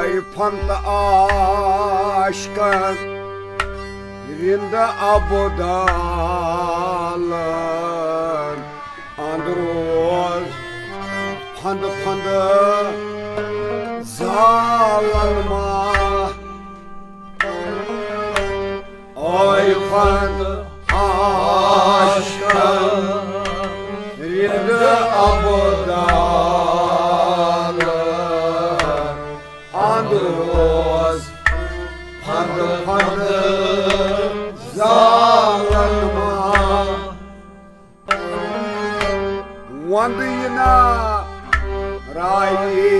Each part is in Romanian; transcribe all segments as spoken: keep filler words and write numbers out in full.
Ay panta aşkın Rinde abudalın Androz Pandı pandı Zalanma Ay panta aşkın Rinde abudalın Androz Pandı pandı Zalanma Wandina Rai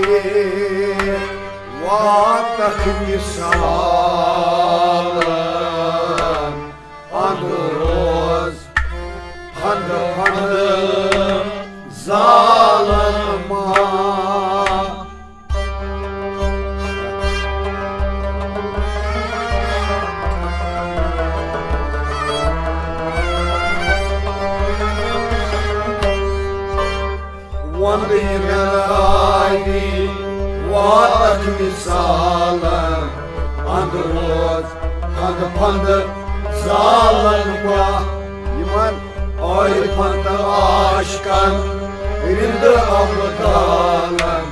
Watak misalan Androz Pandı pandı Zalanma Wandina Rai Watak misalan Androz Pandı pandı Zalanma İman Ay panta aşkan Rinde abdalan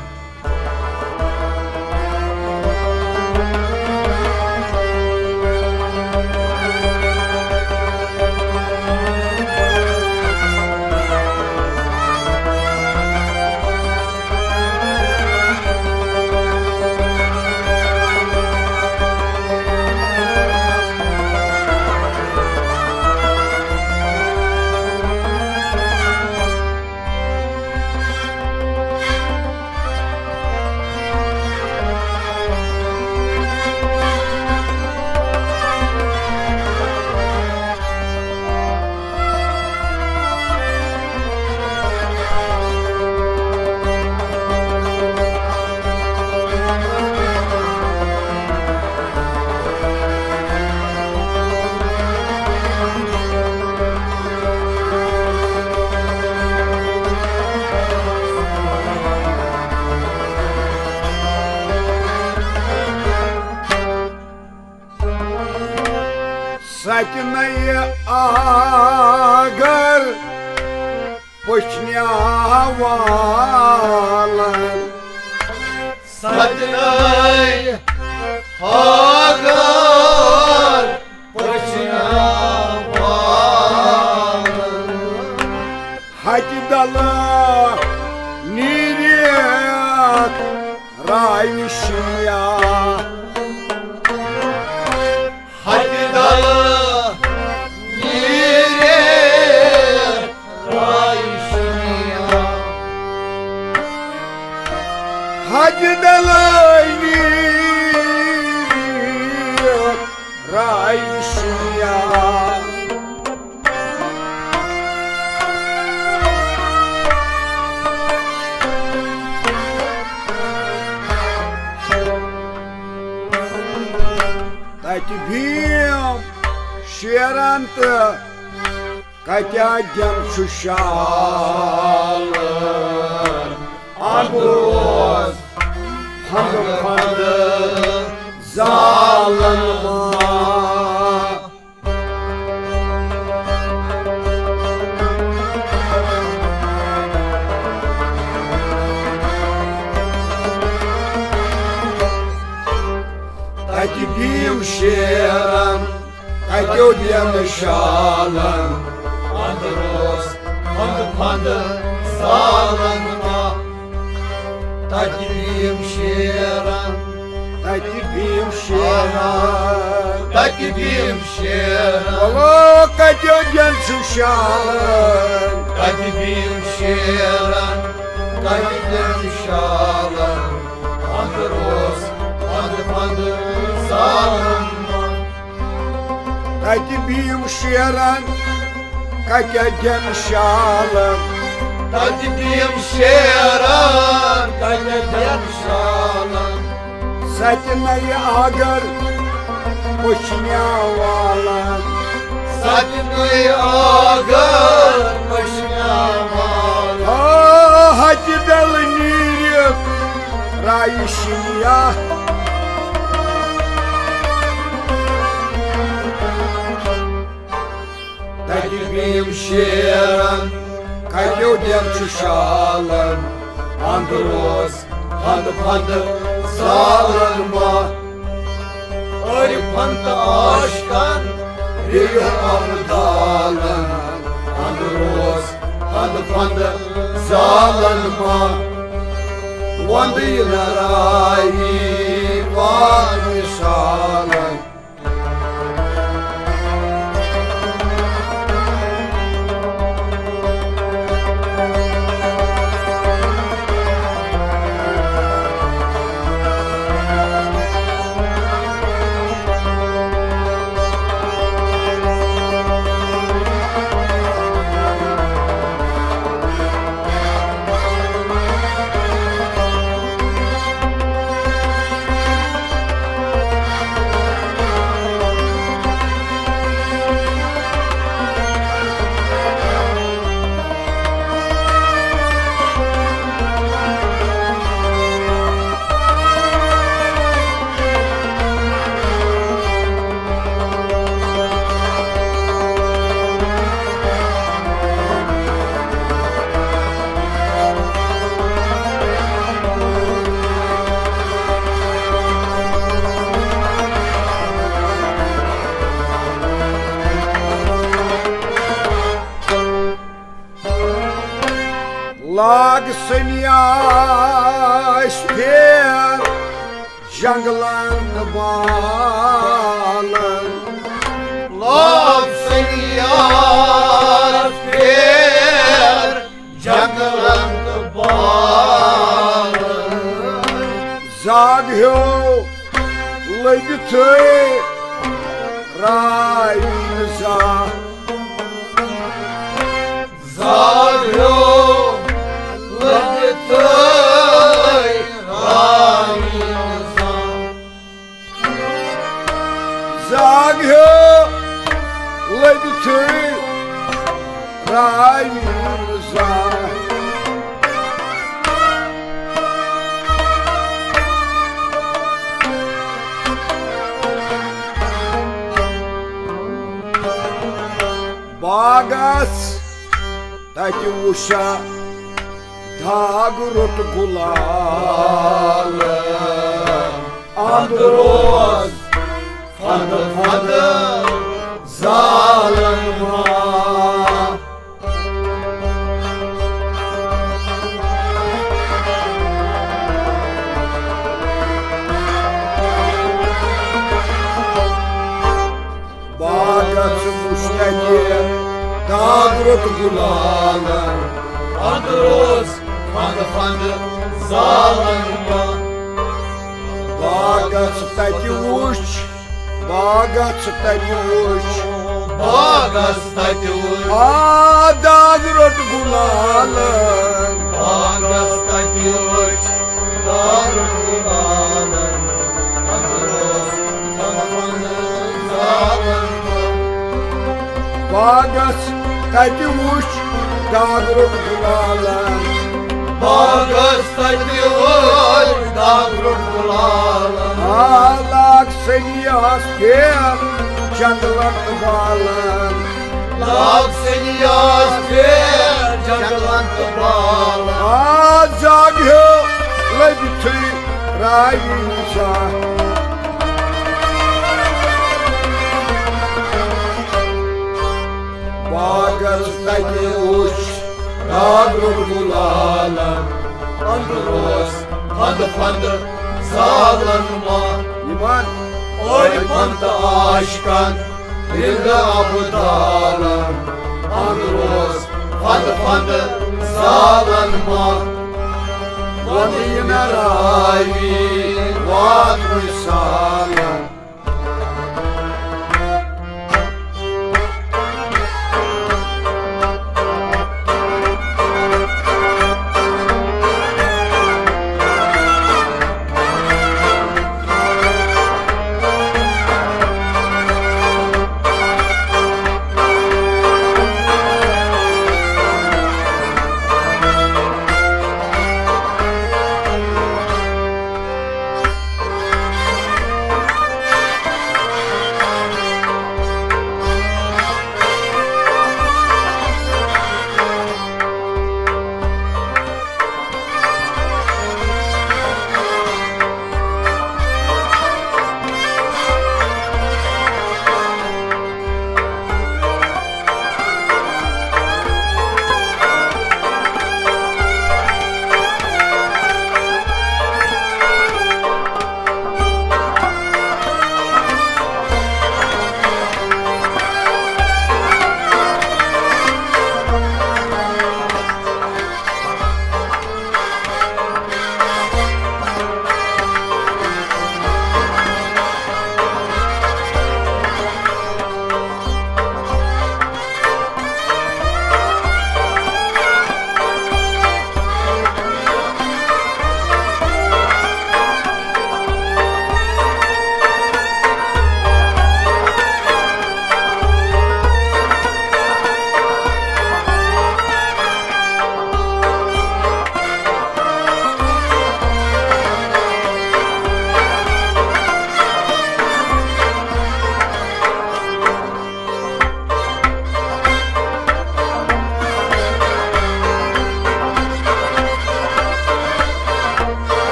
Sakinaya agar Pushnya walan Sakinaya agar Pushnya walan Haki dala niriyat Raishya Haki dala Hacı dalayni Raişya Tati bim şerantı Katyacan şuşalın Androz Pandı pandı Zalanma Tati bim şeran Katyacan şalan Androz Pandı pandı Zalanma Takibim şeran Takibim şeran Takibim şeran Olo Katyacan şuşalın Takibim şeran Takibim şalan Androz Pandı pandı Zalanma Takibim şeran Katyacan şalın Takibim şeran Takibim şalan Sakinaya agar Pushnya walan Sakinaya agar Pushnya walan Ah, hacı dalı niriyat Raişya Tati bim sheran Kateu dem çuşalan Andros Handı pandı Sağlanma Ari panta aşkan Riyo avdalan Andros Handı pandı Sağlanma Vandı yınarai Var misalan Lagsın yaş per Janglan balın Lagsın yaş per Janglan balın Zagyo Legitı Rayınıza Zagyo Legitay Rayınıza Zagyo Legitı Rayınıza Bagas Tatyusha Dagurut gulalı Andros Fandı fandı Zalınma Bagas muştaki Dagurut gulalı Andros Fandı fandı Zalınma Bagas Tatyush Bagas Tatyush Bagas Tatyush A Dagurut gulalı Bagas Tatyush Dagurut gulalı Andros Fandı fandı Zalınma Bagas Tatyush Dagurut gulalı Bagas Tatyush Dagurut gulalı Alak seni asker Janglan balın Lagsın yaş per Janglan balın A Zagyo Legitı Rayınıza Bagas Tatyush Dagurut gulalı Andros Fandı fandı Zalınma İman Oy panta aşkan Dilde abdalım Andros Fandı fandı Zalınma Vandı yınarai Var misalan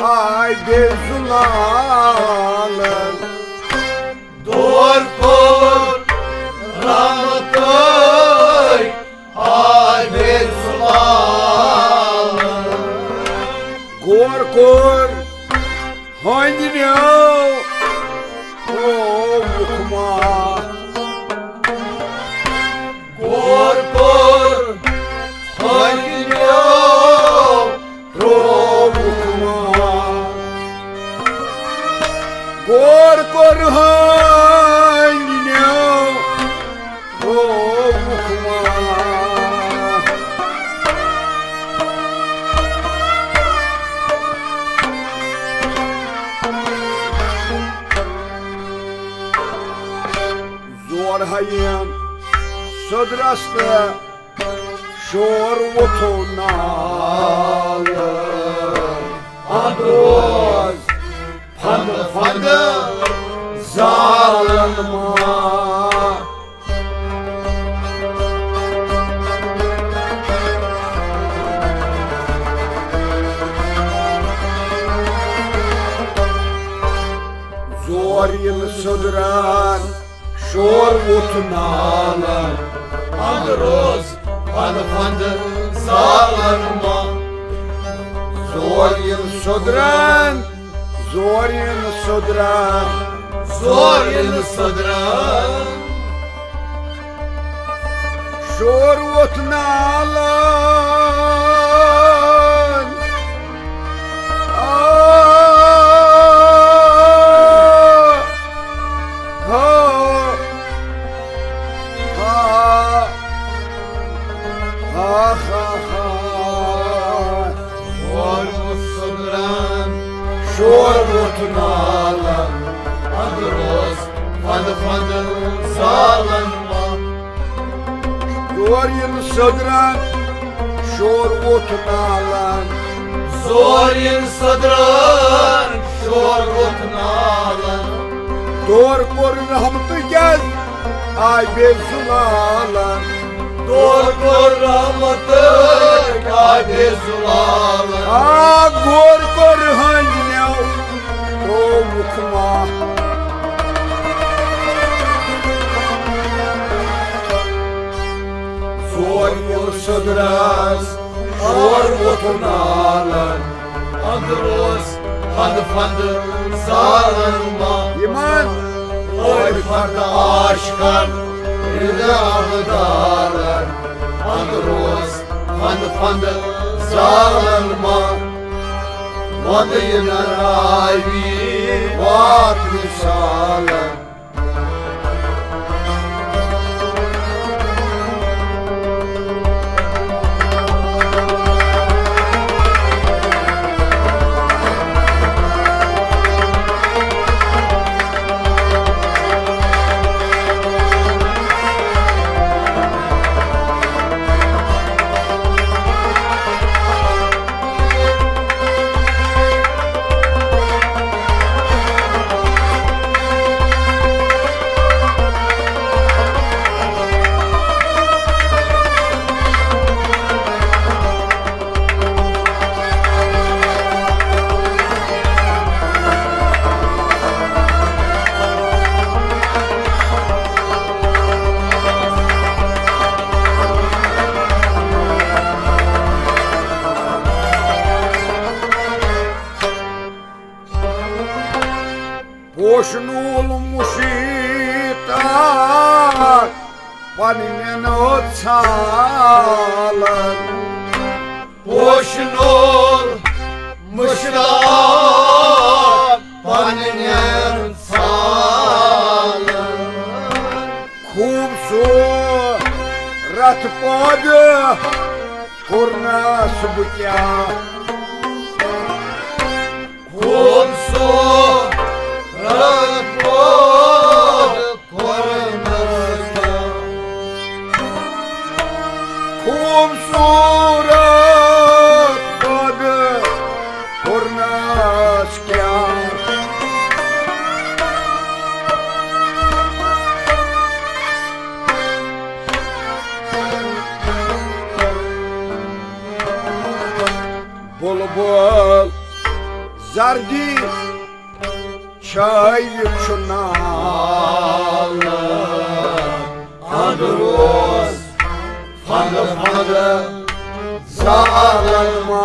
ay bezulalım. Dur kur rahmetay ay bezulalım. Gor gor hangi ne o okuma. Gor kur hangi ne o okuma. Gor gor hangi ne o okuma. Zor hayım södrastı şor otunalı Androz Fandı fandı zalınma. Zor yıl södüren şor otunalı Androz Fandı fandı sağlanma. Zor yıl södüren zor yıl södüren Zor yıl sadran şor otunalı Şor otunalı Androz Fandı fandı sağlanma. Zor yıl södüren şor otunalı Zor yıl sadran Şor otunalı Doğr kor rahmetı gel ay bezulalım. Dur kur rahmetay ay bezulalım. Aa gor gor hangi ne o okuma. Zor yıl södüren şor otunalı Androz Fandı fandı sağlanma. İman Oy farda aşkan bir de avdalar. Androz fandı fandı sağlanma. Vadıyla ravi vat misale. Boşun olmuş itak Vaninen o çalın. Boşun ol mışlar paninen salın. Kumsu ratpadı kurna subukya. Kumsu ratpadı kurna subukya. Kumsu ratpadı kurna subukya. Bol bol Zardi çay çunalı Andros Fandı fandı Zalınma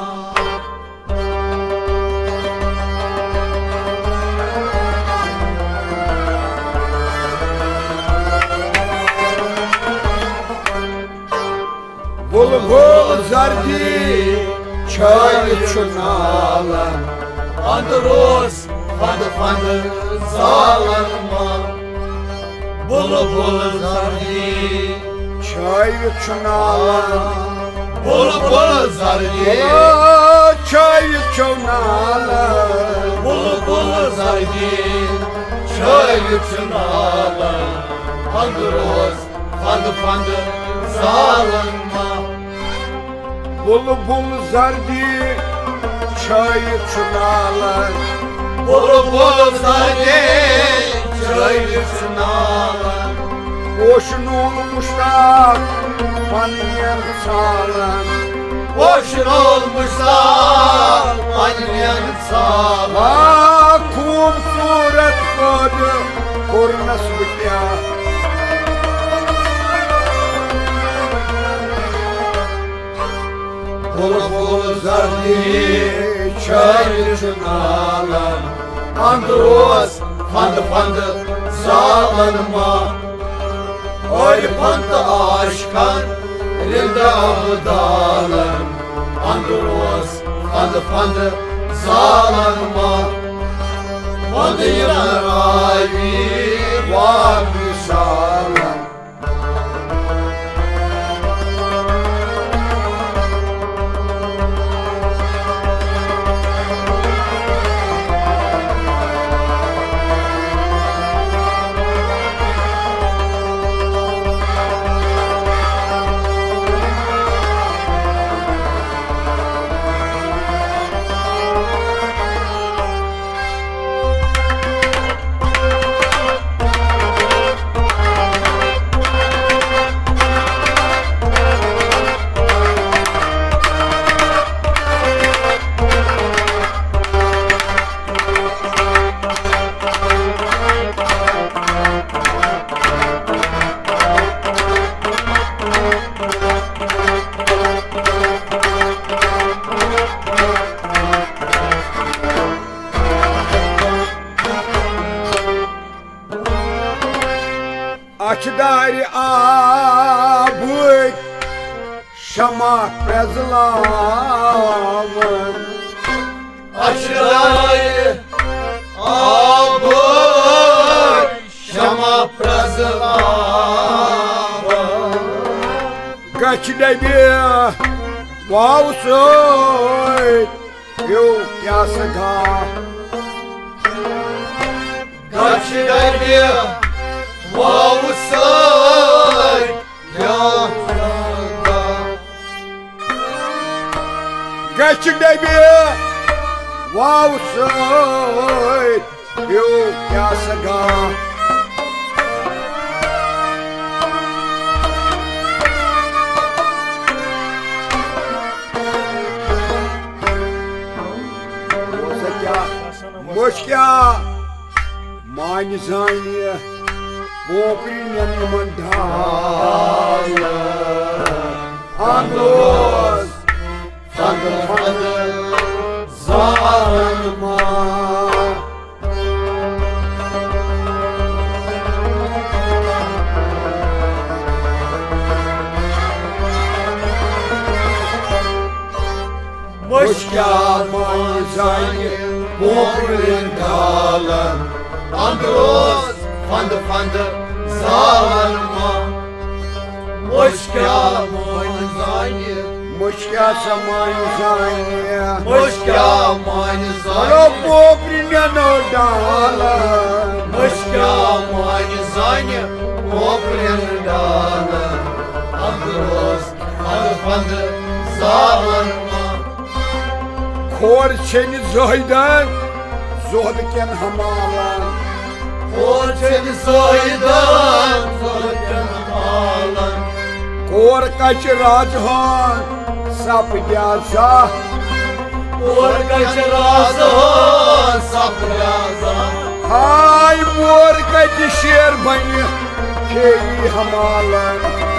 Bul bul zardi çay çunalı Andros Fandı fandı Zalınma Bulu bulu zardi çay çunalı Bulu bulu zardi çay çunalı Bulu bulu zardi Çay çunalı Andros Fandı fandı Zalınma Bul bul zardi çay çunalı Bulu bulu zardi Çay çunalı Boşun olmuşlar Panyen sağlam Boşun olmuşlar Annem sağlam Ah kum suret kodu Kornas bitya Bulu bulu zardi Çay çunalı Andros Fandı fandı Zalınma Oy pandı aşkan Rilde avdalım Andros Fandı fandı Zalınma Pandı yırar ayvi Var misalam Açdari abuk Şama prezlavın Açılayı Abur Şama prazılava Kaçda bir Vavsoy Yok yasaka Kaçıda bir Vavusay Yasaka Kaçda bir Vavsoy Yok yasaka Moşka Mani zaniye Boprinyan mandala Andros Fandı fandı Zalınma Moşka mani zaniye Boprin dalın Andros Fandı fandı Zalınma Moşka mani zaniye Moşka samani zaniye Moşka mani Alo zaniye boprinyan mandala Moşka mani zaniye Boprin dalın Andros Fandı fandı Zalınma Kor seni zoydan Zohdiken hamalan Orçeni soydan Soydan alan Kor kaç rajhan Sap gyasa मोर कच राज सपना हाय मोर कच शेर बन फेरी हमालन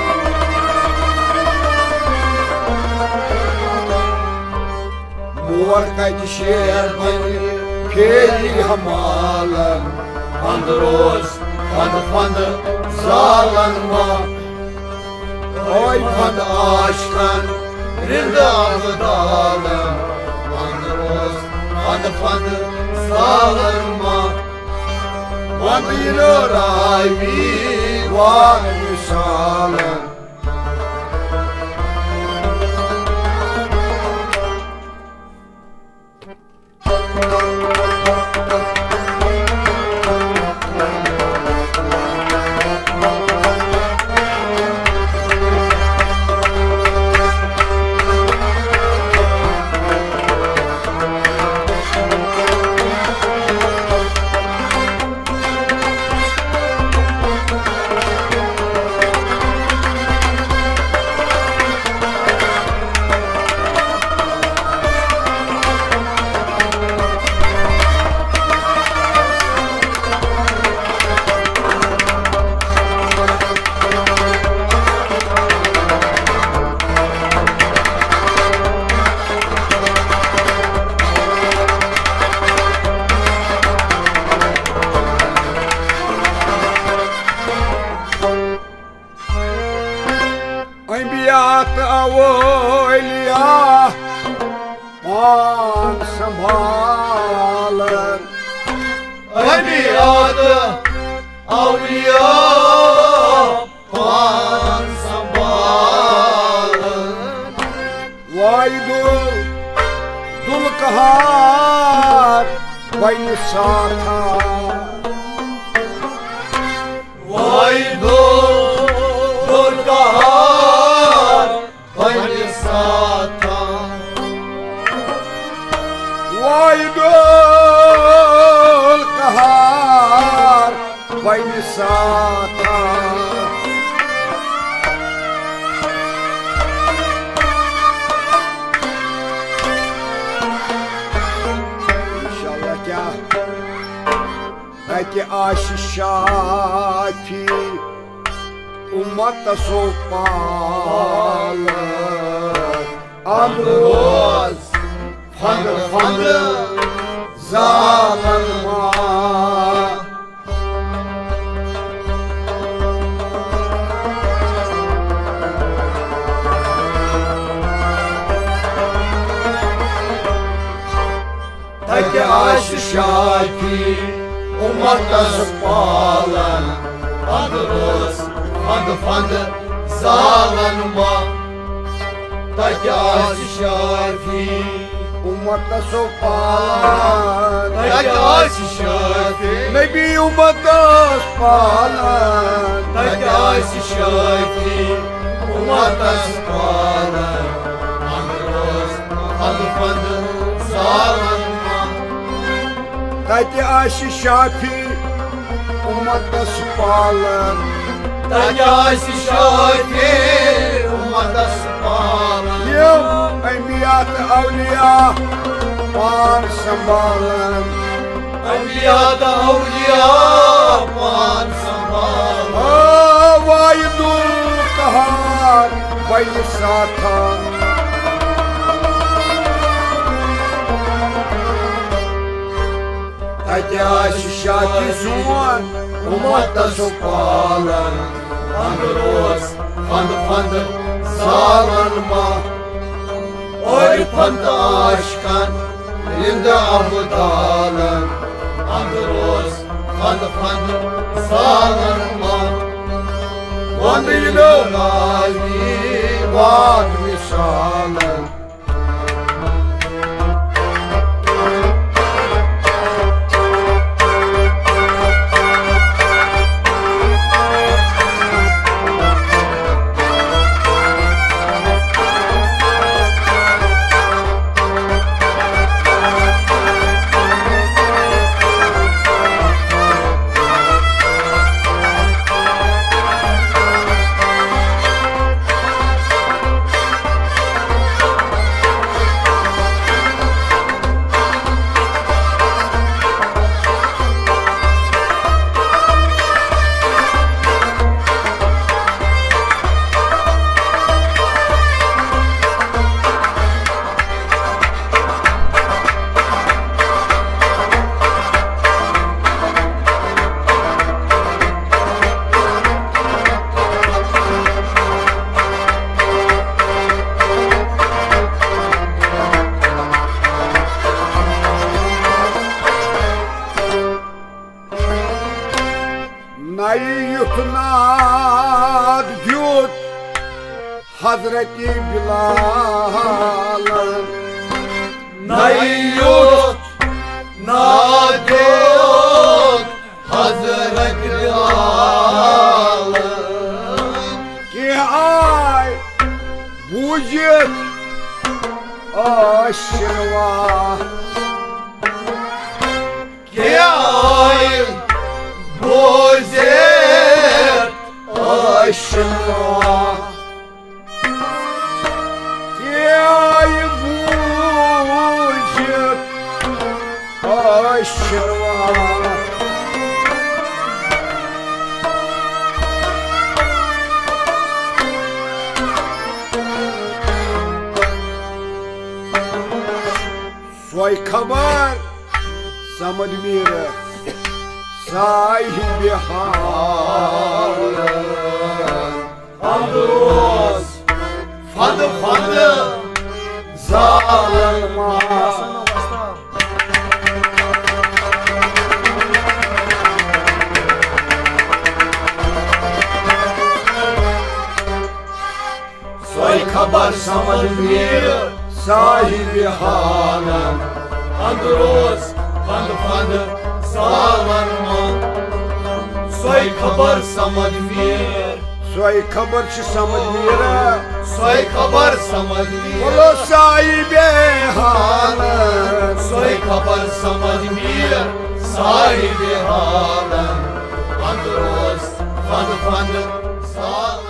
मोर कच शेर बन फेरी हमालन फंद रोज फंद फंद जालन मा ओय फंद आशकन रिंदा बदालन फंद रोज फंद फंद जालन मा वंदीनो रावी वाग मिसालन अंबियात अवलिया पान संभालन अंबियात अवलिया पान संभालन वायुदुल दुलकहार बन साथा वायुदुल दुलकहार बन साथा वायुदुल कहार बन साथा इंशाल्लाह क्या अति आशीषाफी उम्मत सोपाल रोज फंद फंद जालन मा तक आशीषाफी उम्मत सोपालन फंद रोज फंद फंद जालन मा तक आशीषाफी उम्मत सोपाल तक आशीषाफी नबी उम्मत पालन तक आशीषाफी उम्मत पालन फंद रोज फंद फंद जालन मा तक आशीषाफी उम्मत पालन तक आशीषाफी उम्मत पालन यम अंबियात अवलिया पान संभालन अंबियात अवलिया पान संभालन वायुदुल कहार बन साथा तक आशीषाफी सुन उम्मत पालन फंद रोज फंद फंद जालन मा ओय फंद आशकन रिंदा बदालन फंद रोज फंद फंद जालन मा वंदीनो रावी वाग मिसालन Hazreti Bilal Nayyut Nadut Hazret Bilal Ki ay Bucuk Aşırva Ki ay Buzet Aşırva Ki ay Bucuk Aşırva Soy kabar Samad Mira Sahibi hal Andros Fadı fadı Zalma Soy kabar Samad Mira Sahibi hal Andros Fadı fadı Zalma Soy kabar Samad Mir Soy kabar Çı Samad Mira Soy kabar Samad Mir Olo sahibi hal Soy kabar Samad Mir Sahibi halen Andros Fadı fadı Zalma